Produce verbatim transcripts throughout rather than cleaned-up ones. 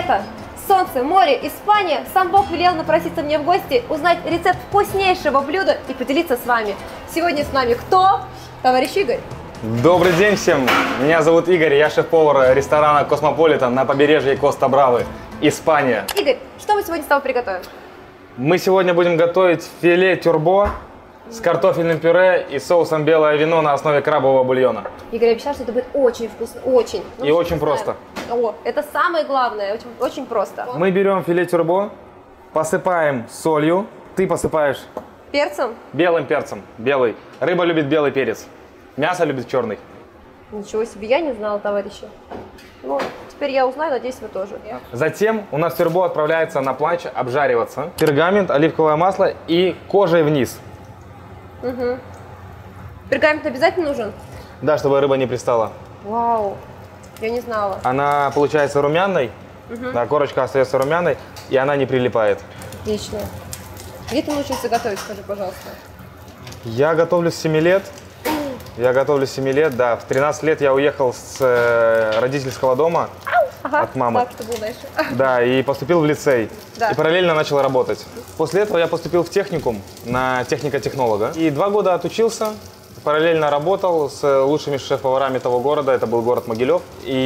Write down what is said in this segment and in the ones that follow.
Лето, солнце, море, Испания. Сам Бог велел напроситься мне в гости, узнать рецепт вкуснейшего блюда и поделиться с вами. Сегодня с нами кто? Товарищ Игорь. Добрый день всем! Меня зовут Игорь, я шеф-повар ресторана «Космополитен» на побережье Коста-Бравы, Испания. Игорь, что мы сегодня с тобой приготовим? Мы сегодня будем готовить филе тюрбо с картофельным пюре и соусом белое вино на основе крабового бульона. Игорь обещал, что это будет очень вкусно, очень. Ну, и очень просто. О, это самое главное, очень, очень просто. Мы берем филе тюрбо, посыпаем солью, ты посыпаешь перцем? Белым перцем, белый. Рыба любит белый перец, мясо любит черный. Ничего себе, я не знала, товарищи. Ну, теперь я узнаю, надеюсь, вы тоже. Затем у нас тюрбо отправляется на планч обжариваться. Пергамент, оливковое масло и кожей вниз. Угу. Пергамент обязательно нужен? Да, чтобы рыба не пристала. Вау, я не знала. Она получается румяной, угу. Да, корочка остается румяной, и она не прилипает. Отлично. Где ты научился готовить, скажи, пожалуйста? Я готовлю с семи лет. Я готовлю с семи лет, да. В тринадцать лет я уехал с э, родительского дома ага, от мамы. Так, что было дальше? Да, и поступил в лицей. Да. И параллельно начал работать. После этого я поступил в техникум на технико-технолога. И два года отучился, параллельно работал с лучшими шеф-поварами того города. Это был город Могилев.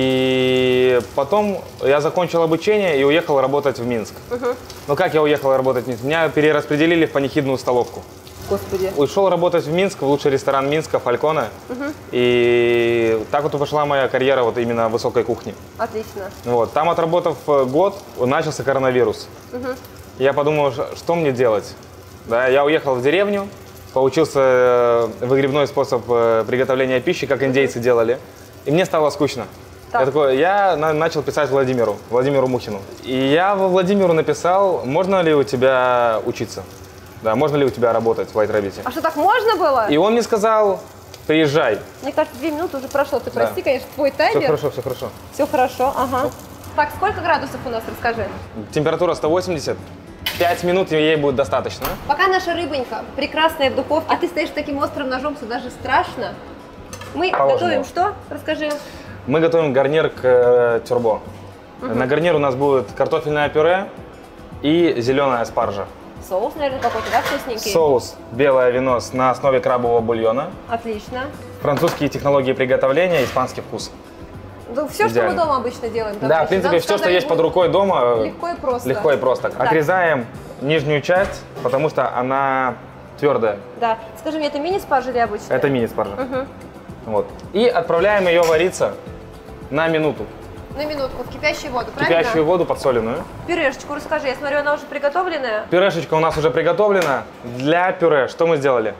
И потом я закончил обучение и уехал работать в Минск. Угу. Ну как я уехал работать в Минск? Меня перераспределили в панихидную столовку. Господи. Ушел работать в Минск, в лучший ресторан Минска, Фальконе. Угу. И так вот и пошла моя карьера вот именно высокой кухни. Отлично. Вот. Там, отработав год, начался коронавирус. Угу. Я подумал, что мне делать. Да, я уехал в деревню, поучился выгребной способ приготовления пищи, как индейцы делали. И мне стало скучно. Я, такой, я начал писать Владимиру, Владимиру Мухину. И я во Владимиру написал, можно ли у тебя учиться? Да, можно ли у тебя работать в White Rabbit? А что, так можно было? И он мне сказал, приезжай. Мне кажется, две минуты уже прошло. Ты да. прости, конечно, твой таймер. Все хорошо, все хорошо. Все хорошо, ага. Ну. Так, сколько градусов у нас, расскажи? Температура сто восемьдесят. пять минут ей будет достаточно. Пока наша рыбонька прекрасная в духовке, а ты стоишь таким острым ножом, что даже страшно. Мы Положено. готовим что? Расскажи. Мы готовим гарнир к э, тюрбо. Угу. На гарнир у нас будет картофельное пюре и зеленая спаржа. Соус, наверное, какой-то, да, вкусненький? Соус белое вино на основе крабового бульона. Отлично. Французские технологии приготовления, испанский вкус. Ну, все, Идеально. что мы дома обычно делаем. Да, в принципе, все, что есть под рукой дома, легко и просто. Легко и просто. Да. Отрезаем нижнюю часть, потому что она твердая. Да. Скажи мне, это мини-спаржа или обычная? Это мини-спаржа. Угу. Вот. И отправляем ее вариться на минуту. На минутку, в кипящую воду, правильно? Кипящую воду подсоленную. Пюрешечку расскажи, я смотрю, она уже приготовленная. Пюрешечка у нас уже приготовлена. Для пюре что мы сделали?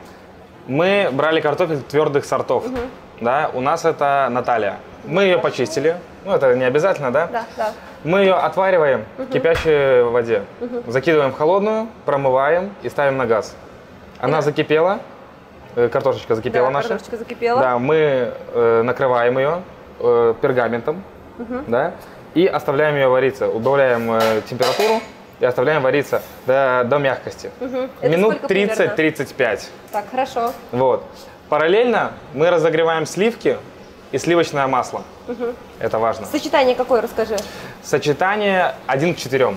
Мы брали картофель твердых сортов. Угу. Да, у нас это Наталья. Мы ее почистили. Ну, это не обязательно, да? Да, да. Мы ее отвариваем угу. в кипящей воде. Угу. Закидываем в холодную, промываем и ставим на газ. Она да. закипела. Картошечка закипела да, наша. Картошечка закипела. Да, мы э, накрываем ее э, пергаментом. Uh-huh. Да, и оставляем ее вариться, убавляем э, температуру и оставляем вариться до, до мягкости. Uh-huh. Минут тридцать-тридцать пять. Так, хорошо. Вот. Параллельно мы разогреваем сливки и сливочное масло. Uh-huh. Это важно. Сочетание какое, расскажи? Сочетание один к четырем.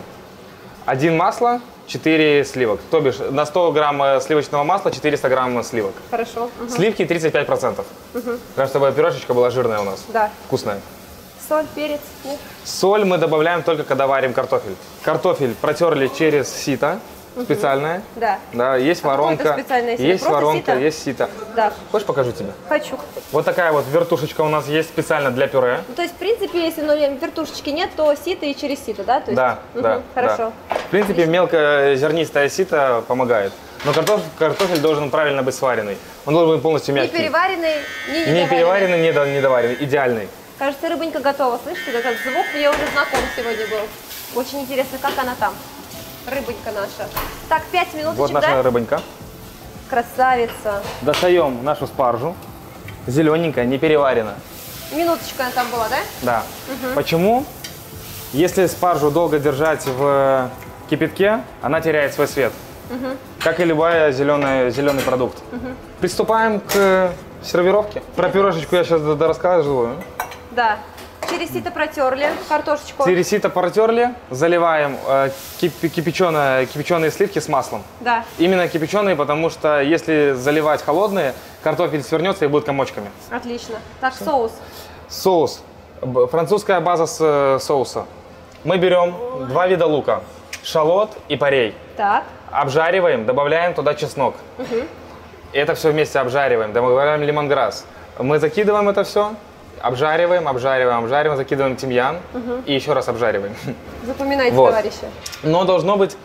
Один масло, четыре сливок. То бишь на сто грамм сливочного масла четыреста грамм сливок. Хорошо. Uh-huh. Сливки тридцать пять процентов. Uh-huh. Чтобы пюрешечка была жирная у нас. Да. Вкусная. Соль, перец? Нет? Соль мы добавляем только когда варим картофель. Картофель протерли через сито угу. специальное. Да. Да, есть а воронка. Специальное сито? Есть Просто воронка, сито? есть сито. Да. Хочешь, покажу тебе? Хочу. Вот такая вот вертушечка у нас есть специально для пюре. Ну, то есть, в принципе, если ну, вертушечки нет, то сито и через сито, да? То есть... Да, угу. да. Хорошо. Да. В принципе, Отлично. мелкозернистое сито помогает. Но картофель, картофель должен правильно быть сваренный. Он должен быть полностью мягкий. Не переваренный, не недоваренный. Не переваренный, не недоваренный. Идеальный. Кажется, рыбонька готова. Слышите, этот звук мне уже знаком сегодня был. Очень интересно, как она там, рыбонька наша. Так, пять минуточек, Вот наша да? рыбонька. Красавица. Достаем нашу спаржу. Зелененькая, не переварена. Минуточка она там была, да? Да. Угу. Почему? Если спаржу долго держать в кипятке, она теряет свой цвет. Угу. Как и любая зеленый, зеленый продукт. Угу. Приступаем к сервировке. Про пюрешечку я сейчас рассказываю. Да. Тиресито протерли, картошечку. Тиресито протерли, заливаем э, кип кипяченые, кипяченые сливки с маслом. Да. Именно кипяченые, потому что если заливать холодные, картофель свернется и будет комочками. Отлично. Так, соус. Соус. Б- Французская база с, э, соуса. Мы берем два вида лука. Шалот и порей. Так. Обжариваем, добавляем туда чеснок. Угу. И это все вместе обжариваем, добавляем лимонграсс. Мы закидываем это все, обжариваем, обжариваем, обжариваем, закидываем тимьян Угу. и еще раз обжариваем. Запоминайте, Вот. товарищи. Но должно быть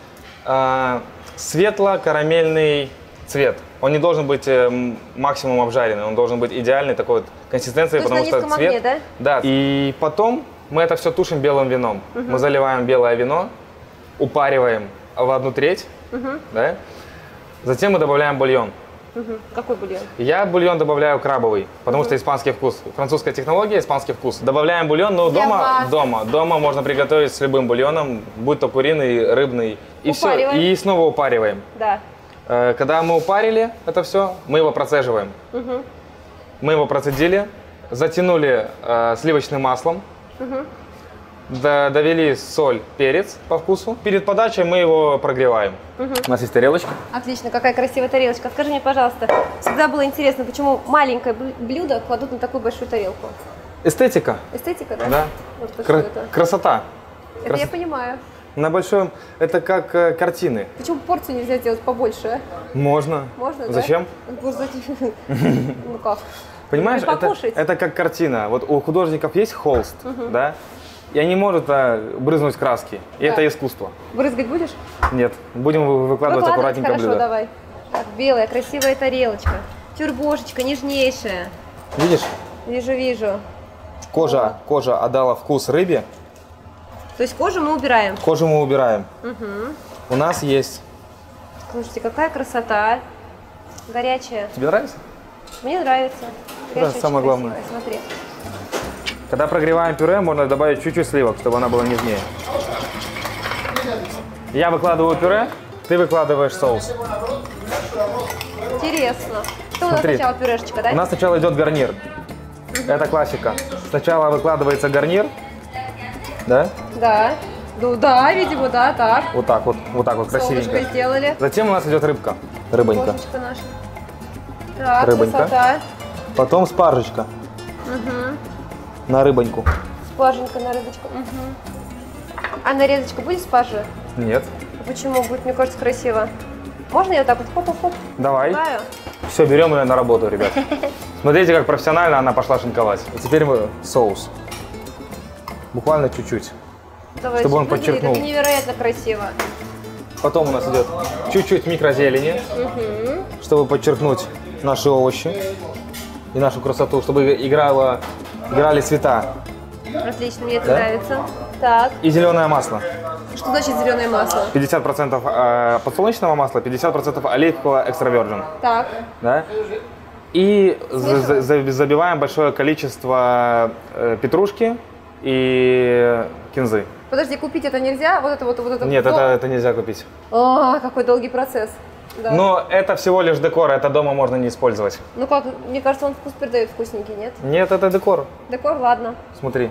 э, светло-карамельный цвет. Он не должен быть э, максимум обжаренный, он должен быть идеальной такой вот консистенции, То есть потому на что низком цвет. огне, да? Да. И потом мы это все тушим белым вином. Мы заливаем белое вино, упариваем в одну треть, Угу. да? Затем мы добавляем бульон. Угу. Какой бульон? Я бульон добавляю крабовый, потому что испанский вкус. Французская технология, испанский вкус. Добавляем бульон, но Для дома, вас. дома, дома можно приготовить с любым бульоном, будь то куриный, рыбный. И все. Упариваем. И снова упариваем. Да. Э, Когда мы упарили это все, мы его процеживаем. Угу. Мы его процедили, затянули э, сливочным маслом, Угу. до- довели соль, перец по вкусу. Перед подачей мы его прогреваем. У нас есть тарелочка. Отлично, какая красивая тарелочка. Скажи мне, пожалуйста, всегда было интересно, почему маленькое блю- блюдо кладут на такую большую тарелку? Эстетика. Эстетика, да? Да. Вот что Кра- это. красота. Это Крас- я понимаю. На большом, это как э, картины. Почему порцию нельзя сделать побольше, а? Можно. Можно, да? Зачем? Ну, зачем? Ну как? Понимаешь, Ну, и это, покушать. это как картина. Вот у художников есть холст, да? И они могут а, брызнуть краски. И Да. это искусство. Брызгать будешь? Нет, будем вы- выкладывать Выкладывать, аккуратненько хорошо, блюдо. давай. Так, белая, красивая тарелочка. Тюрбошечка, нежнейшая. Видишь, Вижу, вижу. кожа, кожа отдала вкус рыбе. То есть кожу мы убираем. Кожу мы убираем. Угу. У нас есть... Слушайте, какая красота. Горячая. Тебе нравится? Мне нравится. Горячая, очень самое главное. красивая, смотри. Когда прогреваем пюре, можно добавить чуть-чуть сливок, чтобы она была нежнее. Я выкладываю пюре, ты выкладываешь соус. Интересно. Что у нас Смотри. сначала пюрешечка, да? У нас сначала идет гарнир. Это классика. Сначала выкладывается гарнир. Да? Да. Ну да, видимо, да, так. Вот так вот, вот так вот, Солнышко красивенько. сделали. Затем у нас идет рыбка. Рыбонька. Кошечка наша. Так, Рыбонька. красота. Потом спаржечка Угу. на рыбоньку. Спарженька на рыбочку. Угу. А нарезочка будет спаржи? Нет. А почему? Будет, мне кажется, красиво. Можно я вот так вот хоп-хоп-хоп? Давай. Знаю. Все, берем ее на работу, ребят. Смотрите, как профессионально она пошла шинковать. И теперь мы соус. Буквально чуть-чуть. Давай, Чтобы он смотри, подчеркнул. Это невероятно красиво. Потом у нас идет чуть-чуть микрозелени, Угу. чтобы подчеркнуть наши овощи и нашу красоту, чтобы играло, играли цвета. Отлично, мне это Да? нравится. Так, И зеленое масло. что значит зеленое масло? пятьдесят процентов э, подсолнечного масла, пятьдесят процентов оливкового экстра virgin. Так, Да? И за- за- за- забиваем большое количество э, петрушки и кинзы. подожди, купить это нельзя? Вот это вот, вот это. Нет, вот. это, это нельзя купить. А, какой долгий процесс. Да. Но это всего лишь декор, это дома можно не использовать. Ну как, мне кажется, он вкус передает вкусненький, нет? Нет, это декор. Декор, ладно. Смотри.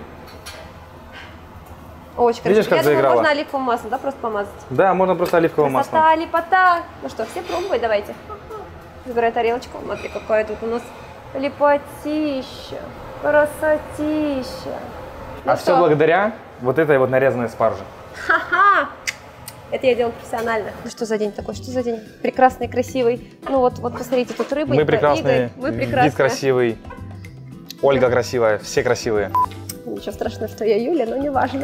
Очень Видишь, красиво. как Я думаю, заиграла? можно оливковым маслом, да, просто помазать. Да, можно просто оливковым маслом. Красота, липота. Ну что, все пробовать давайте. Забирай тарелочку. Смотри, какая тут у нас липотища, красотища. Ну А что? все благодаря вот этой вот нарезанной спарже. Ха-ха! Это я делаю профессионально. Ну что за день такой? Что за день? Прекрасный, красивый. Ну вот, вот посмотрите, тут рыба. Мы прекрасные, Игорь, вы прекрасные. вид красивый, Ольга красивая, все красивые. Ничего страшного, что я Юля, но не важно.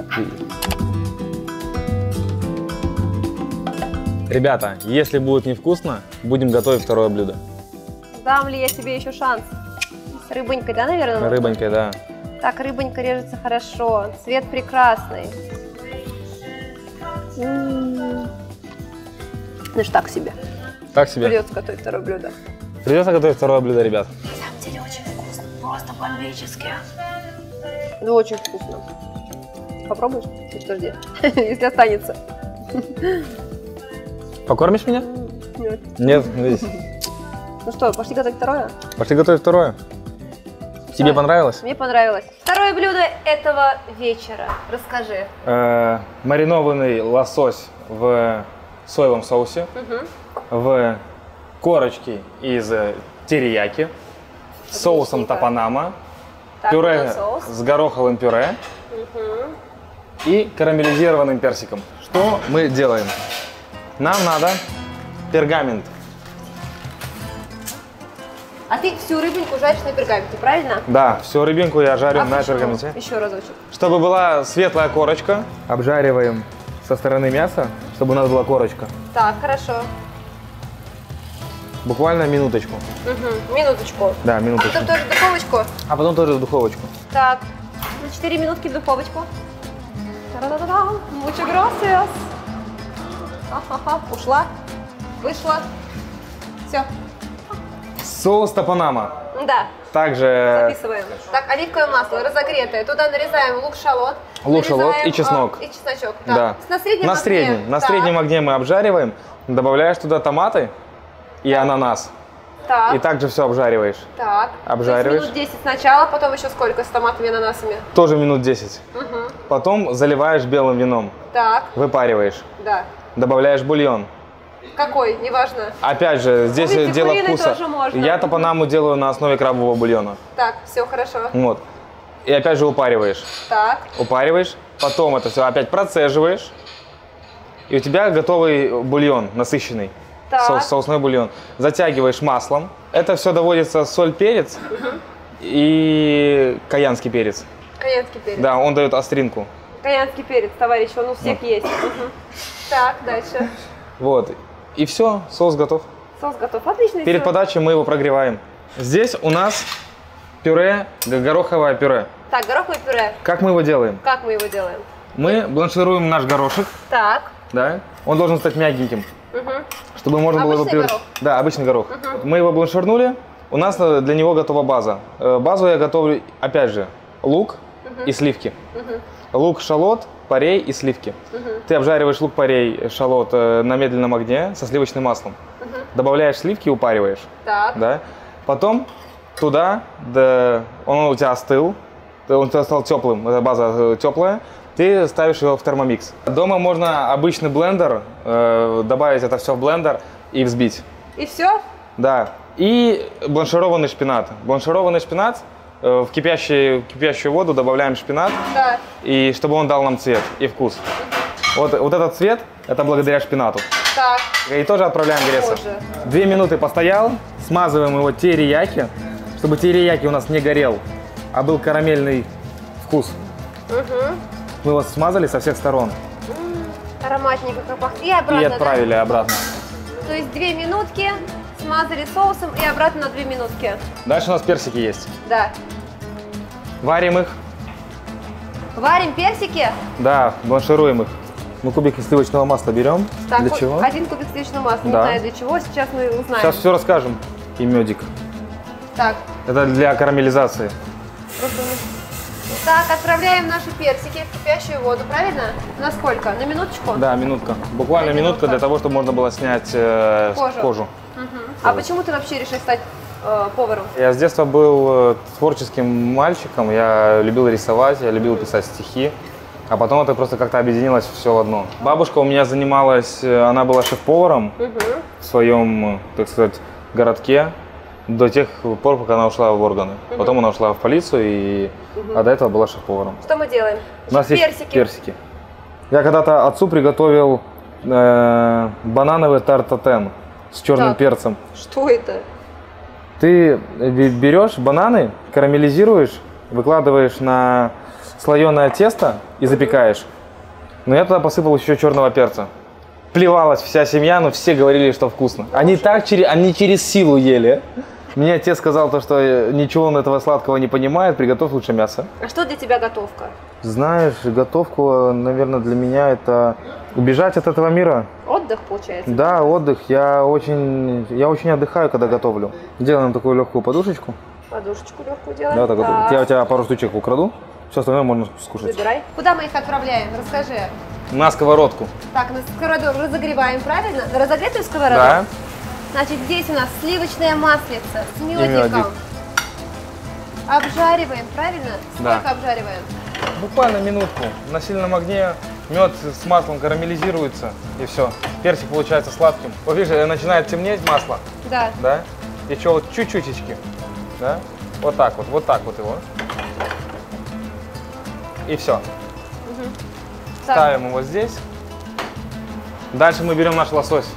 Ребята, если будет невкусно, будем готовить второе блюдо. Дам ли я тебе еще шанс? С рыбонькой, да, наверное? Рыбонькой, да. Так, рыбонька режется хорошо. Цвет прекрасный. М. Ну ж так себе. Так себе. Придется готовить второе блюдо. Придется готовить второе блюдо, ребят. На самом деле очень вкусно. Просто бомбически. Ну, очень вкусно. Попробуешь? Ну, подожди. Если останется. Покормишь меня? Нет. Нет, видишь. Ну что, пошли готовить второе? Пошли готовить второе. Тебе понравилось? Мне понравилось. Второе блюдо этого вечера. Расскажи. Э, маринованный лосось в соевом соусе, Угу. в корочке из терияки, с соусом топанама, Так, пюре вот соус. с гороховым пюре Угу. и карамелизированным персиком. Что мы делаем? Нам надо пергамент. А ты всю рыбинку жаришь на пергаменте, правильно? Да, всю рыбинку я жарю А на почему? пергаменте. Еще разочек. Чтобы была светлая корочка, обжариваем со стороны мяса, чтобы у нас была корочка. Так, хорошо. Буквально минуточку. Угу. Минуточку. Да, А минуточку. потом тоже в духовочку? А потом тоже в духовочку. Так, на четыре минутки в духовочку. Та-да-да-да. Muchas gracias. Ха-ха-ха. Ушла. Вышла. Все. Соус топанама. Да, Также записываем. Так, оливковое масло разогретое. Туда нарезаем лук-шалот. лук-шалот нарезаем, и чеснок. а, и чесночок. Да. Так. На среднем на огне. среднем. На Так, среднем огне мы обжариваем. Добавляешь туда томаты и ананас. Так, И также все обжариваешь. так. обжариваешь. То есть минут десять сначала, потом еще сколько с томатами и ананасами? Тоже минут десять. Угу. Потом заливаешь белым вином. Так, Выпариваешь. да. Добавляешь бульон. Какой? Неважно. Опять же, здесь Видите, дело куриный вкуса. тоже можно. Я топанаму делаю на основе крабового бульона. Так, все хорошо. Вот. И опять же упариваешь. Так, Упариваешь, потом это все опять процеживаешь. И у тебя готовый бульон, насыщенный. Так. Соус, соусной бульон. Затягиваешь маслом. Это все доводится соль, перец и каянский перец. каянский перец. Да, он дает остринку. Каянский перец, товарищ, он у всех есть. Мгм. Так, дальше. Вот. И все, соус готов. Соус готов. Отлично. Перед всё. подачей мы его прогреваем. Здесь у нас пюре, гороховое пюре. Так, гороховое пюре. Как мы его делаем? Как мы его делаем? Мы бланшируем наш горошек, Так. да? Он должен стать мягеньким, Угу. чтобы можно было его Обычный пюре- горох? Да, обычный горох. Мы его бланширнули. У нас э, для него готова база. Э, Базу я готовлю, опять же, лук и сливки. Лук, шалот, порей и сливки. Ты обжариваешь лук, порей, шалот э, на медленном огне со сливочным маслом. Добавляешь сливки и упариваешь. Так. Да? Потом туда, да, он у тебя остыл, он у тебя стал теплым, эта база теплая, ты ставишь его в термомикс. Дома можно обычный блендер, э, добавить это все в блендер и взбить. И все? Да. И бланшированный шпинат. Бланшированный шпинат, э, в кипящую, кипящую воду добавляем шпинат, Да. и чтобы он дал нам цвет и вкус. Вот, вот этот цвет, это благодаря шпинату. Так. И тоже отправляем греться. Боже. Две минуты постоял, смазываем его терияки, чтобы терияки у нас не горел, а был карамельный вкус. Угу. Мы его смазали со всех сторон Ароматненько как пахнет. И обратно, и отправили обратно. да? То есть две минутки, смазали соусом и обратно на две минутки. Дальше у нас персики есть. Да. Варим их, Варим персики. да, бланшируем их. Мы кубики сливочного масла берем. Так, Для вот чего? один кубик сливочного масла. Не Да. знаю для чего, сейчас мы узнаем. Сейчас все расскажем. И медик. Так, Это для карамелизации. просто мы- Так, отправляем наши персики в кипящую воду, правильно? На сколько? На минуточку? Да, минутка. Буквально Минутка. минутка для того, чтобы можно было снять э, Кожу. кожу. Мгм. А почему ты вообще решил стать э, поваром? Я с детства был э, творческим мальчиком, я любил рисовать, я любил писать стихи, а потом это просто как-то объединилось все в одно. Бабушка у меня занималась, э, она была шеф-поваром Угу. в своем, э, так сказать, городке до тех пор, пока она ушла в органы. Потом она ушла в полицию, и... а до этого была шеф-поваром. Что мы делаем? У нас есть персики. персики. Я когда-то отцу приготовил э, банановый тартатен с черным Так. перцем. Что это? Ты бе- берешь бананы, карамелизируешь, выкладываешь на слоеное тесто и запекаешь. Но я туда посыпал еще черного перца. Плевалась вся семья, но все говорили, что вкусно. Они так через, они через силу ели. Мне отец сказал, то, что ничего он этого сладкого не понимает, приготовь лучше мясо. А что для тебя готовка? Знаешь, готовку, наверное, для меня это убежать от этого мира. Отдых, получается? Да, отдых. Я очень, я очень отдыхаю, когда готовлю. Делаем такую легкую подушечку. Подушечку легкую делаем. Да, так вот. Так. Я у тебя пару штучек украду. Все остальное можно скушать. Забирай. Куда мы их отправляем? Расскажи. На сковородку. Так, на сковороду разогреваем, правильно? На разогретую сковороду? Да. Значит, здесь у нас сливочная маслица с медиком. медик. Обжариваем, правильно? Да. Сколько обжариваем? Буквально минутку. На сильном огне мед с маслом карамелизируется, и все. Персик получается сладким. Вот видишь, начинает темнеть масло, Да. да? Еще вот чуть-чутечки, да? Вот так вот, вот так вот его. И все. Угу. Ставим его здесь. Дальше мы берем наш лосось.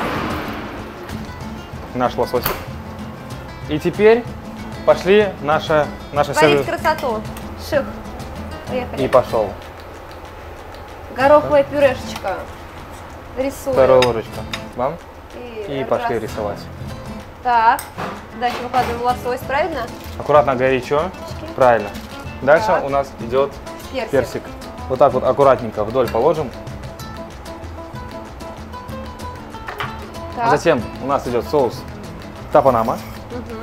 Наш лосось. И теперь пошли наша, наша Творить сервис- красоту. Шик. Поехали. И пошел. Гороховая пюрешечка. Рисуем. Вторая ложечка. Вам? И, И пошли раз. рисовать. Так. Дальше выкладываем лосось, правильно? Аккуратно горячо. Правильно. Дальше Так. у нас идет Персик. персик. Вот так вот аккуратненько вдоль положим. Так. Затем у нас идет соус тапанама. Мгм.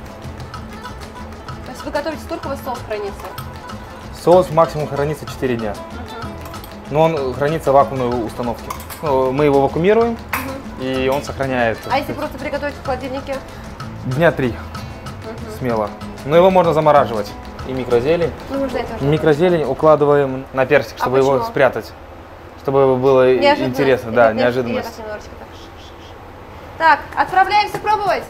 То есть вы готовите, сколько у вас соус хранится? Соус максимум хранится четыре дня. Мгм. Но он хранится в вакуумной установке. Ну, мы его вакуумируем, и он сохраняет. А если просто приготовить в холодильнике? Дня три. Мгм. Смело. Но его можно замораживать. И микрозелень. Ну, можно это уже. Микрозелень укладываем на персик, чтобы А его почему? спрятать. Чтобы было Неожиданность. интересно. Да, Я- я- я неожиданность. так немножечко так. Ш-ш-ш. Так, отправляемся пробовать.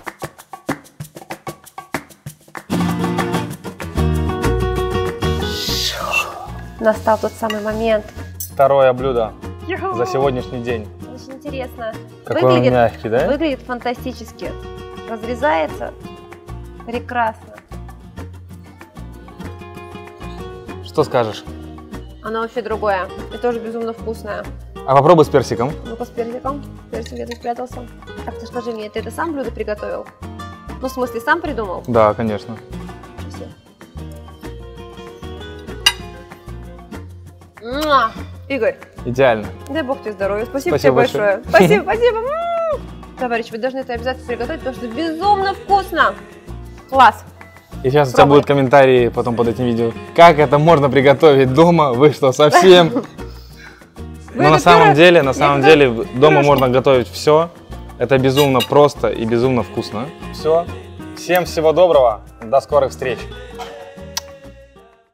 Настал тот самый момент. Второе блюдо за сегодняшний день. Очень интересно. Какой он Выглядит- мягкий, да? Выглядит фантастически. Разрезается прекрасно. Что скажешь? Оно вообще другое. И тоже безумно вкусное. А попробуй с персиком. Ну-ка с персиком. Персик где-то спрятался. Так, ты скажи мне, ты это сам блюдо приготовил? Ну, в смысле, сам придумал? Да, конечно. Муа! Игорь, Идеально. дай бог тебе здоровья. Спасибо, Спасибо тебе большое. Спасибо, спасибо. М. Товарищ, вы должны это обязательно приготовить, потому что безумно вкусно. Класс. И сейчас у тебя Пробуй. будут комментарии потом под этим видео. Как это можно приготовить дома? Вы что, совсем? Вы Но на это самом пюре- деле, на Я самом когда деле, дома пюрешку- можно готовить все. Это безумно просто и безумно вкусно. Все. Всем всего доброго. До скорых встреч.